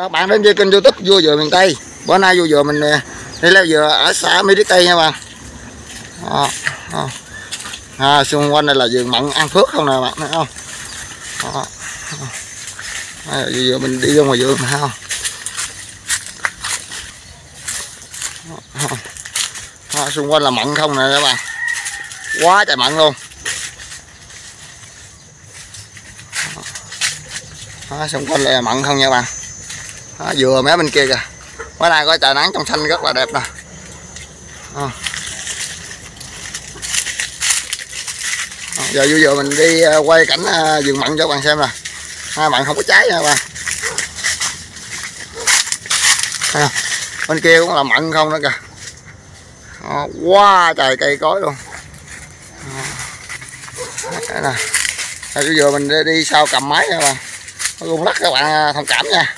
các bạn đến với kênh YouTube Vua Dừa Miền Tây. Bữa nay Vua Dừa mình đi leo dừa ở xã Mỹ Đức Tây nha bạn. Xung quanh đây là vườn mận ăn phước không nè bạn, thấy không? Vua Dừa mình đi vô ngoài vườn thấy không? Xung quanh là mận không nè các bạn, quá trời mận luôn. Xung quanh là mận không nha bạn. Dừa mé bên kia kìa, bữa nay có trời nắng trong xanh rất là đẹp nè. Giờ Vua Dừa mình đi quay cảnh vườn mận cho các bạn xem nè. Mận không có trái nha các bạn. Bên kia cũng là mận không nữa kìa. Quá trời cây cối luôn. Đây nè. Vua Dừa mình đi sau cầm máy nha các bạn. Rung lắc các bạn thông cảm nha.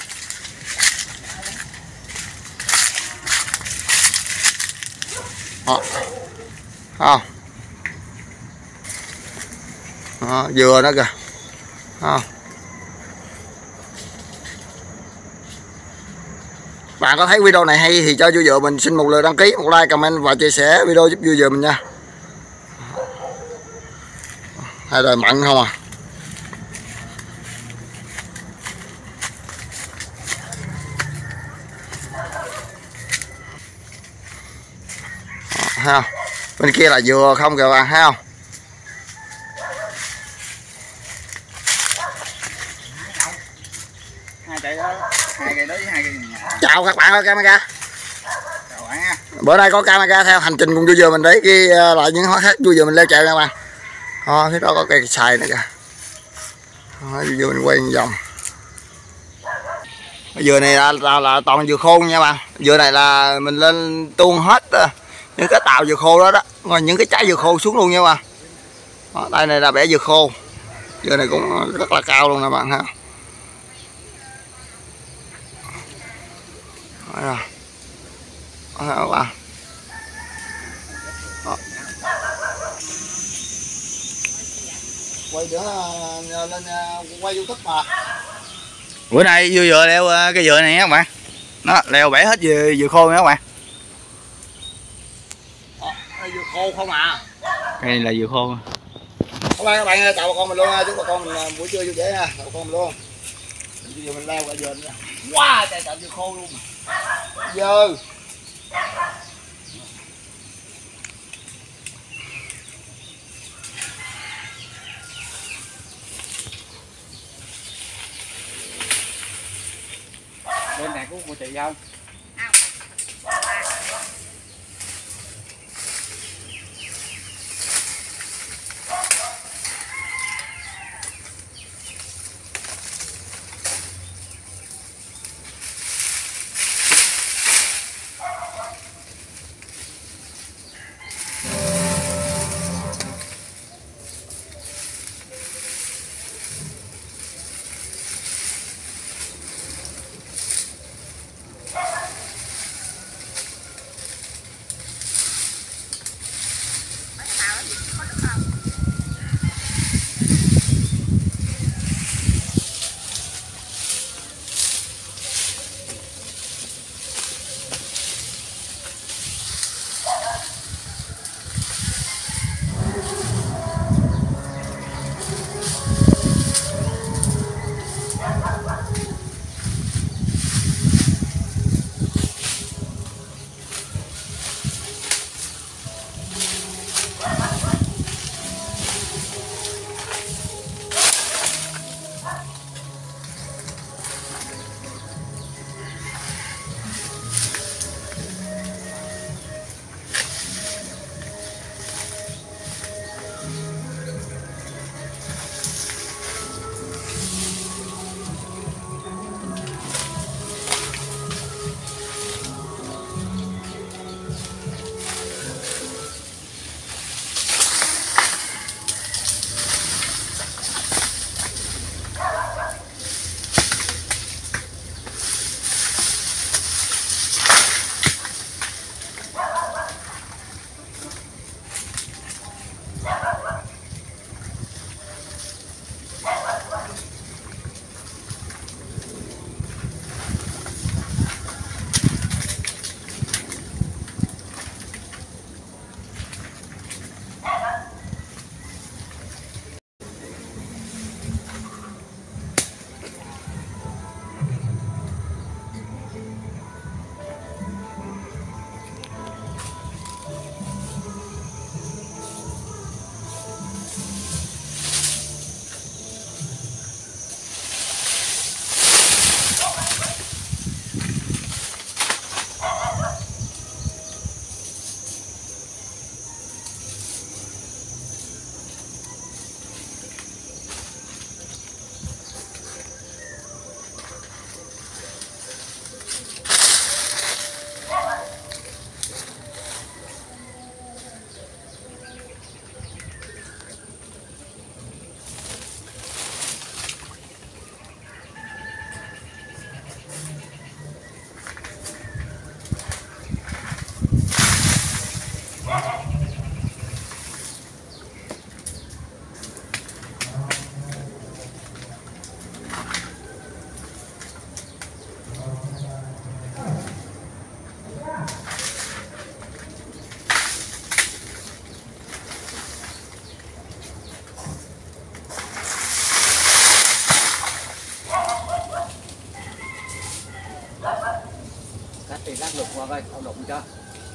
Dừa đó kìa. Bạn có thấy video này hay thì cho Vua Dừa mình xin một lượt đăng ký, một like, comment và chia sẻ video giúp Vua Dừa mình nha. Hai đời mận không à. Thấy không? Bên kia là dừa không kìa bạn, thấy không? Chào các bạn ơi camera. Chào bạn nha. Bữa nay có camera theo hành trình cùng Vua Dừa mình đấy ghi lại những hóa khác Vua Dừa mình leo trèo nha bạn. Phía đó có cây xài nữa kìa. Vua Dừa mình quay một vòng. Dừa này là toàn dừa khô nha bạn. Dừa này là mình lên tuôn hết những cái tàu dừa khô đó đó, rồi những cái trái dừa khô xuống luôn nha bạn. Đây này là bẻ dừa khô. Dừa này cũng rất là cao luôn nè bạn ha. Bạn. Quay nữa lên quay YouTube mà. Bữa nay Vua Dừa leo cái dừa này các bạn. Nó leo bẻ hết dừa khô nha các bạn. Dừa khô không à. Cái này là dừa khô. Các bạn chào bà con mình luôn nha, chúc bà con mình buổi trưa vui vẻ nha, chào bà con mình luôn. Bây giờ mình leo cả dừa nha. Wow, trời dừa khô luôn. Dừa. Bên này có của chị không? coi, ông đụng cho.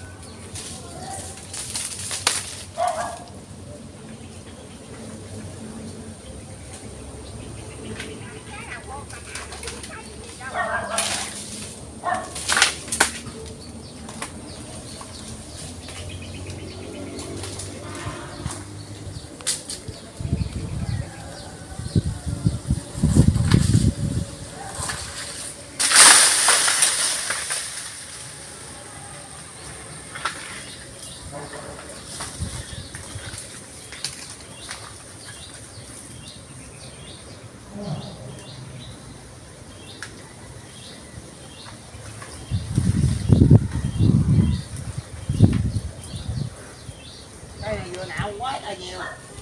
Cái này vừa nạo quá là nhiều.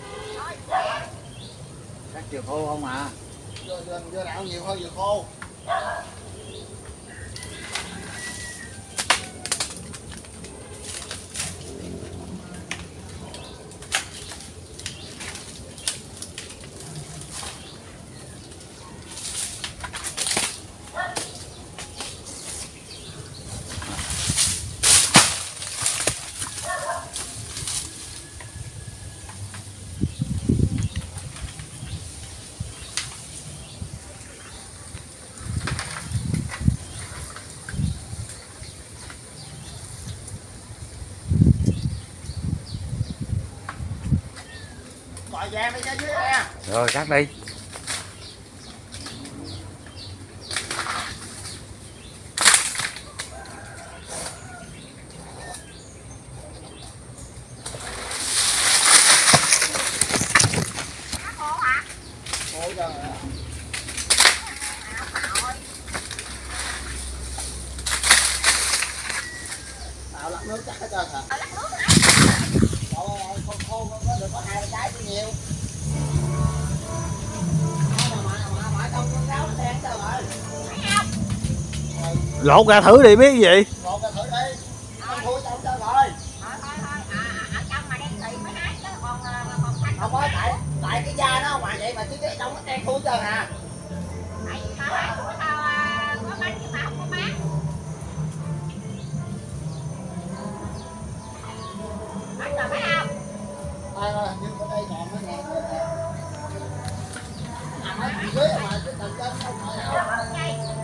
Cắt chiều khô không à? Vừa nạo nhiều hơn vừa khô. Gọi vàng đi ra dưới nè. Rồi cắt đi. Khô cho rồi. Tạo lắc nước chắc hết trơn hả? Khô khô có được có 2 trái chứ nhiều. Mà trong con ráo nó đen hết rồi. Lột ra thử đi biết cái gì. Lột ra thử đi. Không thui trong trơn rồi. Không có tại cái da nó ngoài vậy mà chứ cái trong nó đen thui trơn à. Nhưng ở đây còn mấy ngàn nữa nè. Nằm ở dưới mà cái tầng trên không phải đâu.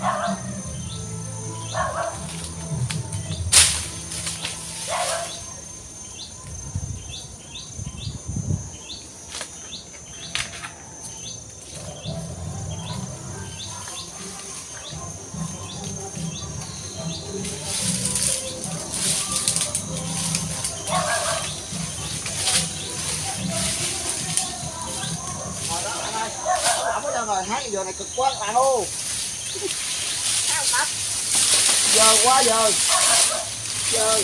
Rồi hát giờ này cực quá các bạn ơi. Giờ quá giờ. Giờ.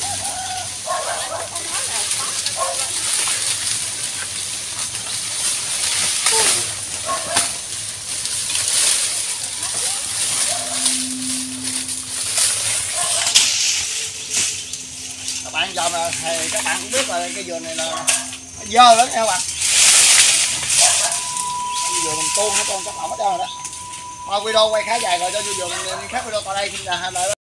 Các bạn dòm là thì các bạn cũng biết là cái vườn này là dơ lắm nha các bạn. Vườn mình tuôn hết con các bạn hết trơn rồi đó. Thôi video quay khá dài rồi cho vườn mình khác video tại đây xin là